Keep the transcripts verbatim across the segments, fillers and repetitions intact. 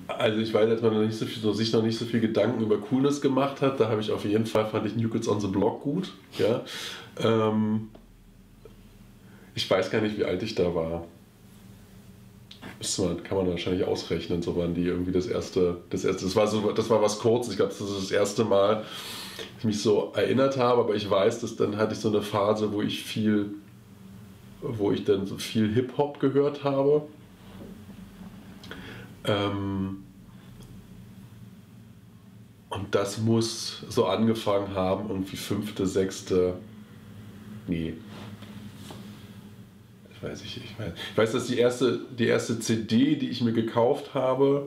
Also ich weiß, als man noch nicht so viel, so, sich noch nicht so viel Gedanken über Coolness gemacht hat, da habe ich auf jeden Fall, fand ich New Kids on the Block gut. Ja? Ähm, ich weiß gar nicht, wie alt ich da war. Das kann man wahrscheinlich ausrechnen, so wann die irgendwie das erste, das erste, das war so, das war was Kurzes, ich glaube, das ist das erste Mal, dass ich mich so erinnert habe, aber ich weiß, dass dann hatte ich so eine Phase, wo ich viel, wo ich dann so viel Hip-Hop gehört habe. Ähm, und das muss so angefangen haben, irgendwie fünfte, sechste, nee. Ich weiß, ich, ich weiß, ich weiß, dass die erste, die erste C D, die ich mir gekauft habe,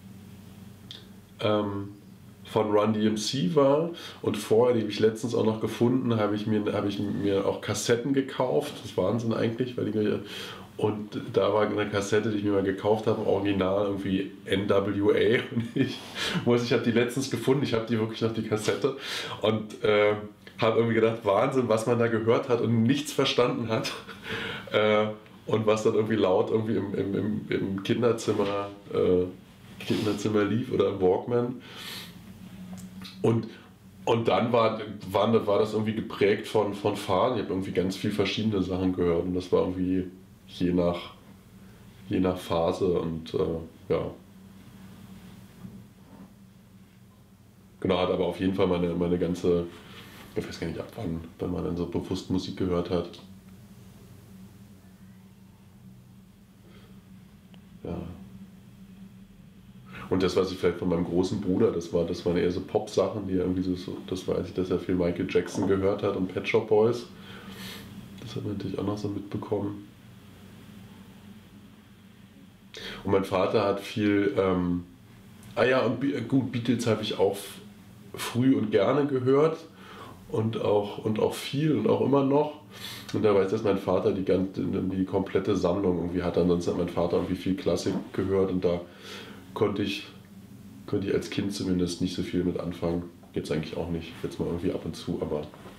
ähm, von Run D M C war, und vorher, die habe ich letztens auch noch gefunden, habe ich mir, habe ich mir auch Kassetten gekauft. Das ist Wahnsinn eigentlich, weil die, und da war eine Kassette, die ich mir mal gekauft habe, original irgendwie N W A, und ich muss, ich habe die letztens gefunden, ich habe die wirklich noch, die Kassette, und äh, habe irgendwie gedacht, Wahnsinn, was man da gehört hat und nichts verstanden hat. Äh, und was dann irgendwie laut irgendwie im, im, im, im Kinderzimmer, äh, Kinderzimmer lief oder im Walkman. Und, und dann war, war, war das irgendwie geprägt von, von Phasen. Ich habe irgendwie ganz viel verschiedene Sachen gehört, und das war irgendwie je nach, je nach Phase, und äh, ja. Genau, hat aber auf jeden Fall meine, meine ganze, ich weiß gar nicht ab wann, wenn man dann so bewusst Musik gehört hat. Ja. Und das, was ich vielleicht von meinem großen Bruder, das war, das waren eher so Pop-Sachen, die irgendwie so, das weiß ich, dass er viel Michael Jackson gehört hat und Pet Shop Boys. Das hat man natürlich auch noch so mitbekommen. Und mein Vater hat viel, ähm, ah ja, und gut, Beatles habe ich auch früh und gerne gehört, und auch, und auch viel und auch immer noch. Und da weiß ich, dass mein Vater die, ganze, die komplette Sammlung irgendwie hat. Ansonsten hat mein Vater irgendwie viel Klassik gehört, und da konnte ich, konnte ich als Kind zumindest nicht so viel mit anfangen. Jetzt eigentlich auch nicht, jetzt mal irgendwie ab und zu, aber